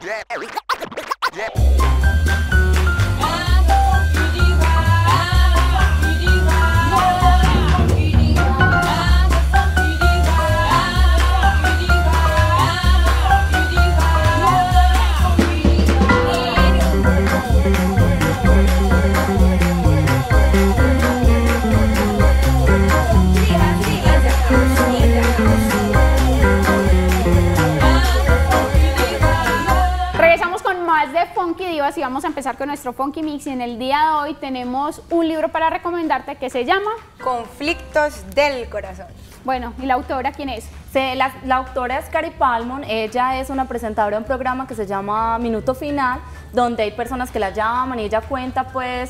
Funky Divas y vamos a empezar con nuestro Funky Mix, y en el día de hoy tenemos un libro para recomendarte que se llama Conflictos del Corazón. Bueno, ¿y la autora quién es? La autora es Cari Palmon. Ella es una presentadora de un programa que se llama Minuto Final, donde hay personas que la llaman y ella cuenta pues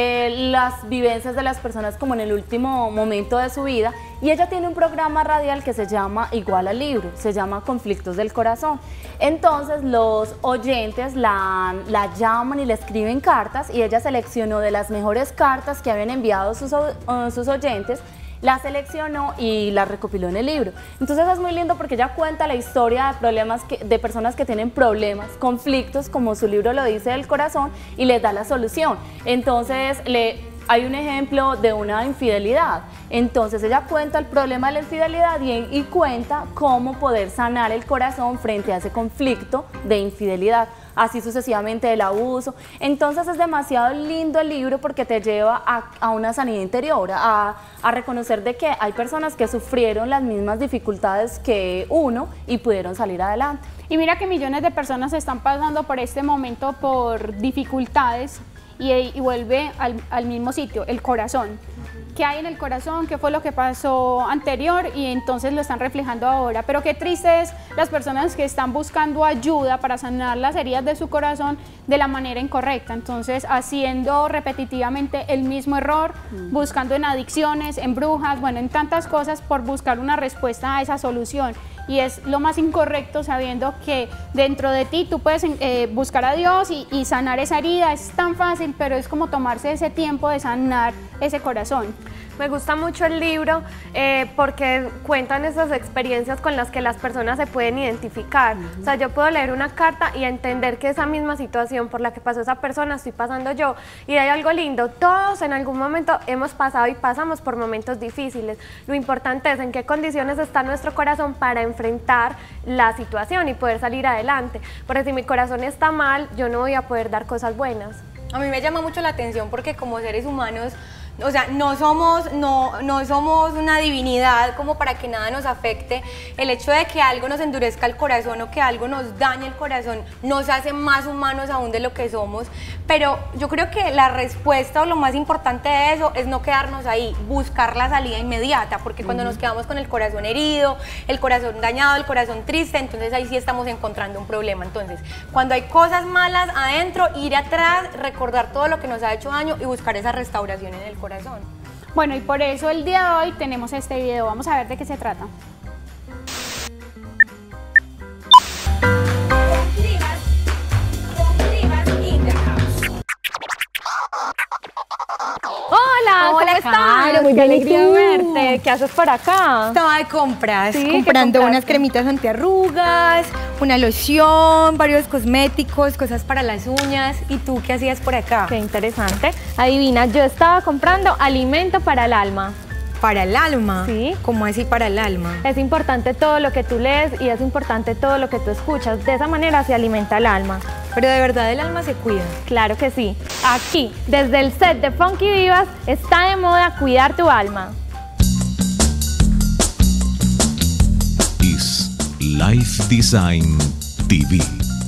las vivencias de las personas como en el último momento de su vida, y ella tiene un programa radial que se llama igual al libro, se llama Conflictos del Corazón. Entonces los oyentes la llaman y le escriben cartas, y ella seleccionó de las mejores cartas que habían enviado sus oyentes, la seleccionó y la recopiló en el libro. Entonces es muy lindo porque ella cuenta la historia de problemas de personas que tienen problemas, conflictos, como su libro lo dice, del corazón, y les da la solución. Entonces hay un ejemplo de una infidelidad. Entonces ella cuenta el problema de la infidelidad y cuenta cómo poder sanar el corazón frente a ese conflicto de infidelidad. Así sucesivamente del abuso. Entonces es demasiado lindo el libro porque te lleva a una sanidad interior, a reconocer de que hay personas que sufrieron las mismas dificultades que uno y pudieron salir adelante. Y mira que millones de personas están pasando por este momento por dificultades y vuelve al mismo sitio, el corazón. ¿Qué hay en el corazón? ¿Qué fue lo que pasó anterior? Y entonces lo están reflejando ahora. Pero qué triste es las personas que están buscando ayuda para sanar las heridas de su corazón de la manera incorrecta. Entonces haciendo repetitivamente el mismo error, buscando en adicciones, en brujas, bueno, en tantas cosas por buscar una respuesta a esa solución. Y es lo más incorrecto, sabiendo que dentro de ti tú puedes buscar a Dios y sanar esa herida. Es tan fácil, pero es como tomarse ese tiempo de sanar ese corazón. Me gusta mucho el libro porque cuentan esas experiencias con las que las personas se pueden identificar. O sea, yo puedo leer una carta y entender que esa misma situación por la que pasó esa persona estoy pasando yo. Y hay algo lindo, todos en algún momento hemos pasado y pasamos por momentos difíciles. Lo importante es en qué condiciones está nuestro corazón para enfrentar la situación y poder salir adelante. Porque si mi corazón está mal, yo no voy a poder dar cosas buenas. A mí me llama mucho la atención porque como seres humanos, o sea, no somos una divinidad como para que nada nos afecte. El hecho de que algo nos endurezca el corazón o que algo nos dañe el corazón nos hace más humanos aún de lo que somos. Pero yo creo que la respuesta o lo más importante de eso es no quedarnos ahí, buscar la salida inmediata, porque cuando nos quedamos con el corazón herido, el corazón dañado, el corazón triste, entonces ahí sí estamos encontrando un problema. Entonces, cuando hay cosas malas adentro, ir atrás, recordar todo lo que nos ha hecho daño y buscar esa restauración en el corazón. Bueno, y por eso el día de hoy tenemos este video. Vamos a ver de qué se trata. Hola, ¿cómo estás? Muy Qué bien, alegría ¿y tú? verte. ¿Qué haces por acá? Estaba de compras, Sí, ¿qué comprando compraste? unas cremitas antiarrugas, una loción, varios cosméticos, cosas para las uñas. ¿Y tú qué hacías por acá? Qué interesante. Adivina, yo estaba comprando alimento para el alma. ¿Para el alma? Sí. ¿Cómo así para el alma? Es importante todo lo que tú lees y es importante todo lo que tú escuchas. De esa manera se alimenta el alma. Pero de verdad el alma se cuida. Claro que sí. Aquí, desde el set de Funky Divas, está de moda cuidar tu alma. Is Life Design TV.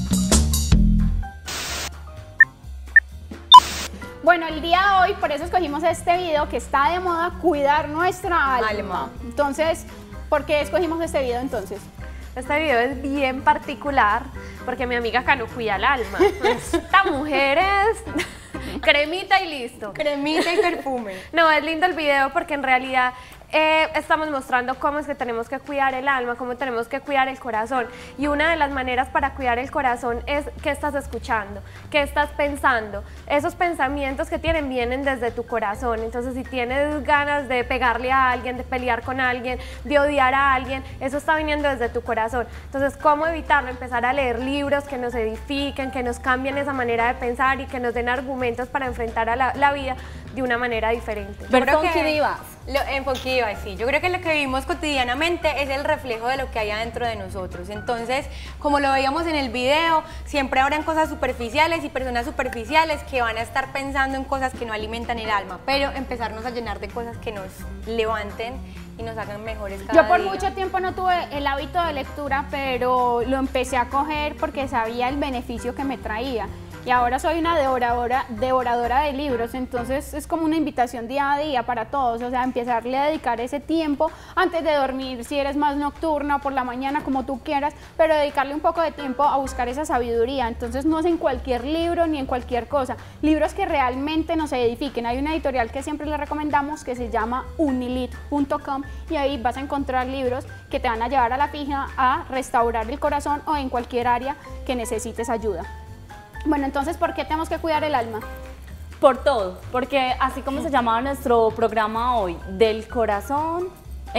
Bueno, el día de hoy, por eso escogimos este video, que está de moda cuidar nuestra alma. Entonces, ¿por qué escogimos este video entonces? Este video es bien particular porque mi amiga acá no cuida el alma. Esta mujer es cremita y listo. Cremita y perfume. No, es lindo el video porque en realidad estamos mostrando cómo es que tenemos que cuidar el alma, cómo tenemos que cuidar el corazón. Y una de las maneras para cuidar el corazón es qué estás escuchando, qué estás pensando. Esos pensamientos que vienen desde tu corazón. Entonces, si tienes ganas de pegarle a alguien, de pelear con alguien, de odiar a alguien, eso está viniendo desde tu corazón. Entonces, ¿cómo evitarlo? Empezar a leer libros que nos edifiquen, que nos cambien esa manera de pensar y que nos den argumentos para enfrentar a la vida de una manera diferente. Ver Funky Divas. En Funky Divas, sí. Yo creo que lo que vivimos cotidianamente es el reflejo de lo que hay adentro de nosotros. Entonces, como lo veíamos en el video, siempre habrán cosas superficiales y personas superficiales que van a estar pensando en cosas que no alimentan el alma, pero empezarnos a llenar de cosas que nos levanten y nos hagan mejores cada Yo por día. mucho tiempo no tuve el hábito de lectura, pero lo empecé a coger porque sabía el beneficio que me traía. Y ahora soy una devoradora de libros, entonces es como una invitación día a día para todos, o sea, empezarle a dedicar ese tiempo antes de dormir, si eres más nocturna o por la mañana, como tú quieras, pero dedicarle un poco de tiempo a buscar esa sabiduría. Entonces no es en cualquier libro ni en cualquier cosa, libros que realmente nos edifiquen. Hay una editorial que siempre les recomendamos que se llama unilit.com y ahí vas a encontrar libros que te van a llevar a la fija a restaurar el corazón o en cualquier área que necesites ayuda. Bueno, entonces, ¿por qué tenemos que cuidar el alma? Por todo, porque así como se llamaba nuestro programa hoy, del corazón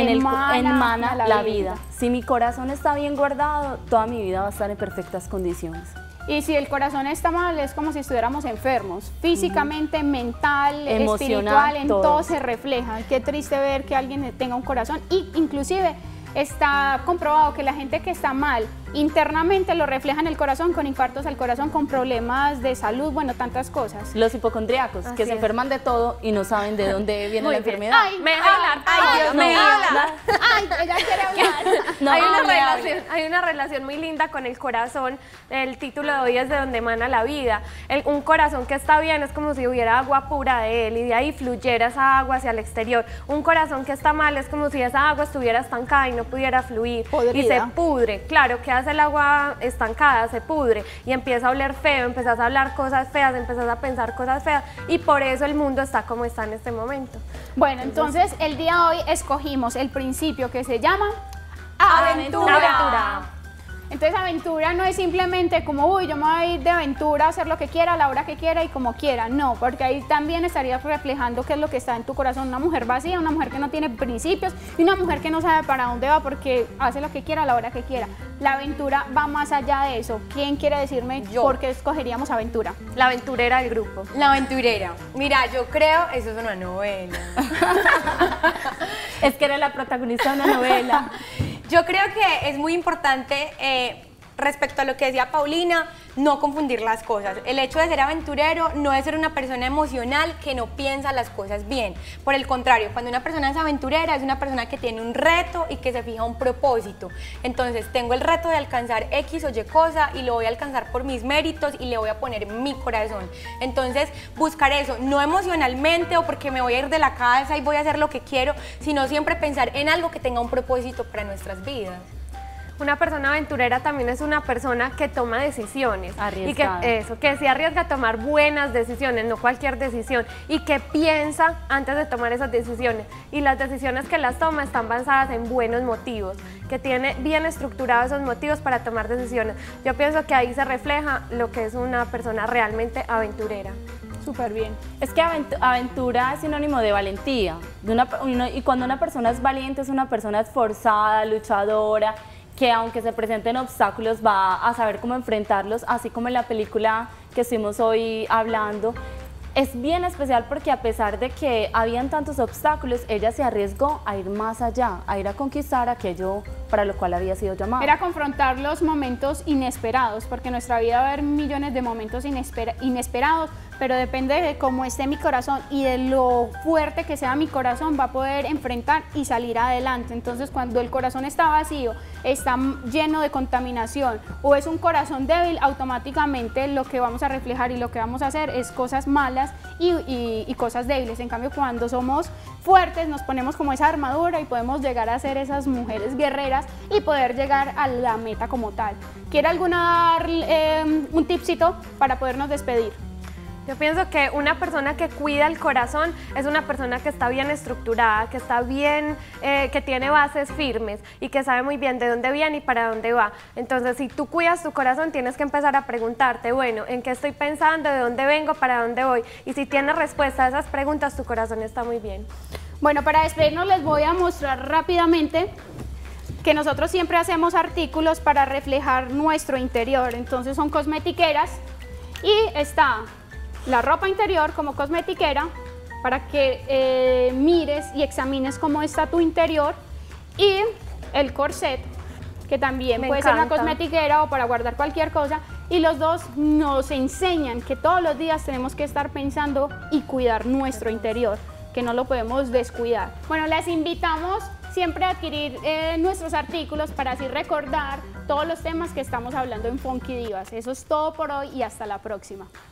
emana la vida. Si mi corazón está bien guardado, toda mi vida va a estar en perfectas condiciones. Y si el corazón está mal, es como si estuviéramos enfermos, físicamente, mental, espiritual, en todo se refleja. Qué triste ver que alguien tenga un corazón, y inclusive está comprobado que la gente que está mal internamente lo refleja en el corazón, con infartos al corazón, con problemas de salud, bueno, tantas cosas. Los hipocondríacos, que se enferman de todo y no saben de dónde viene la enfermedad. Ay, me deja hablar. Ay, Dios mío. Ay, ella quiere hablar. No, Hay una relación muy linda con el corazón. El título de hoy es de donde emana la vida. Un corazón que está bien es como si hubiera agua pura de él y de ahí fluyera esa agua hacia el exterior. Un corazón que está mal es como si esa agua estuviera estancada y no pudiera fluir. Podrida. Y se pudre. Claro, ¿qué hace el agua estancada? Se pudre y empieza a oler feo, empiezas a hablar cosas feas, empiezas a pensar cosas feas, y por eso el mundo está como está en este momento. Bueno, entonces el día de hoy escogimos el principio que se llama aventura. Entonces aventura no es simplemente como, uy, yo me voy a ir de aventura a hacer lo que quiera, a la hora que quiera y como quiera. No, porque ahí también estarías reflejando qué es lo que está en tu corazón. Una mujer vacía, una mujer que no tiene principios y una mujer que no sabe para dónde va porque hace lo que quiera, a la hora que quiera. La aventura va más allá de eso. ¿Quién quiere decirme por qué escogeríamos aventura? La aventurera del grupo. La aventurera. Mira, yo creo, eso es una novela. Es que era la protagonista de una novela. Yo creo que es muy importante, respecto a lo que decía Paulina, no confundir las cosas. El hecho de ser aventurero no es ser una persona emocional que no piensa las cosas bien. Por el contrario, cuando una persona es aventurera, es una persona que tiene un reto y que se fija un propósito. Entonces, tengo el reto de alcanzar X o Y cosa y lo voy a alcanzar por mis méritos y le voy a poner mi corazón. Entonces, buscar eso, no emocionalmente o porque me voy a ir de la casa y voy a hacer lo que quiero, sino siempre pensar en algo que tenga un propósito para nuestras vidas. Una persona aventurera también es una persona que toma decisiones. Arriesgada. Y que se arriesga a tomar buenas decisiones, no cualquier decisión, y que piensa antes de tomar esas decisiones. Y las decisiones que las toma están basadas en buenos motivos, que tiene bien estructurados esos motivos para tomar decisiones. Yo pienso que ahí se refleja lo que es una persona realmente aventurera. Súper bien. Es que aventura es sinónimo de valentía. Y cuando una persona es valiente, es una persona esforzada, luchadora, que aunque se presenten obstáculos va a saber cómo enfrentarlos, así como en la película que estuvimos hoy hablando. Es bien especial porque a pesar de que habían tantos obstáculos, ella se arriesgó a ir más allá, a ir a conquistar aquello para lo cual había sido llamada. Era confrontar los momentos inesperados, porque en nuestra vida va a haber millones de momentos inesperados, pero depende de cómo esté mi corazón y de lo fuerte que sea mi corazón, va a poder enfrentar y salir adelante. Entonces, cuando el corazón está vacío, está lleno de contaminación o es un corazón débil, automáticamente lo que vamos a reflejar y lo que vamos a hacer es cosas malas y cosas débiles. En cambio, cuando somos fuertes, nos ponemos como esa armadura y podemos llegar a ser esas mujeres guerreras y poder llegar a la meta como tal. ¿Quiere alguna dar un tipcito para podernos despedir? Yo pienso que una persona que cuida el corazón es una persona que está bien estructurada, que está bien, que tiene bases firmes y que sabe muy bien de dónde viene y para dónde va. Entonces, si tú cuidas tu corazón, tienes que empezar a preguntarte, bueno, ¿en qué estoy pensando? ¿De dónde vengo? ¿Para dónde voy? Y si tienes respuesta a esas preguntas, tu corazón está muy bien. Bueno, para despedirnos les voy a mostrar rápidamente que nosotros siempre hacemos artículos para reflejar nuestro interior. Entonces son cosmetiqueras y está la ropa interior como cosmetiquera para que mires y examines cómo está tu interior, y el corset, que también puede ser una cosmetiquera o para guardar cualquier cosa, y los dos nos enseñan que todos los días tenemos que estar pensando y cuidar nuestro interior, que no lo podemos descuidar. Bueno, les invitamos siempre a adquirir nuestros artículos para así recordar todos los temas que estamos hablando en Funky Divas. Eso es todo por hoy y hasta la próxima.